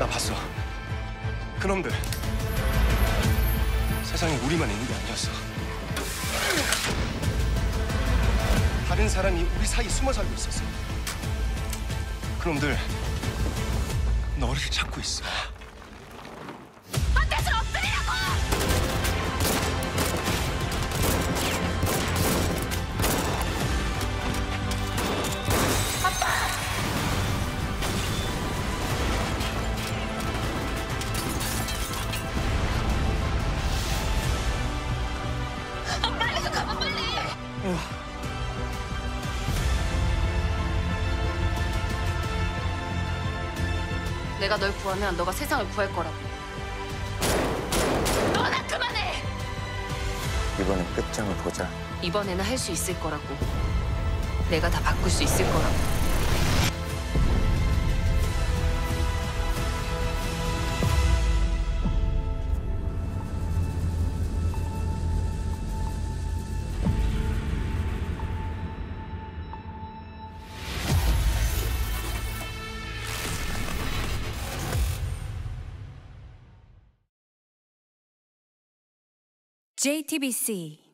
봤어. 그놈들 세상에 우리만 있는 게 아니었어. 다른 사람이 우리 사이에 숨어 살고 있었어. 그놈들 너를 찾고 있어. 밭에서 엎드리라고! 아빠! 빨리 좀 가봐, 빨리! 내가 널 구하면 너가 세상을 구할 거라고. 너나 그만해! 이번엔 끝장을 보자. 이번에는 할 수 있을 거라고. 내가 다 바꿀 수 있을 거라고. JTBC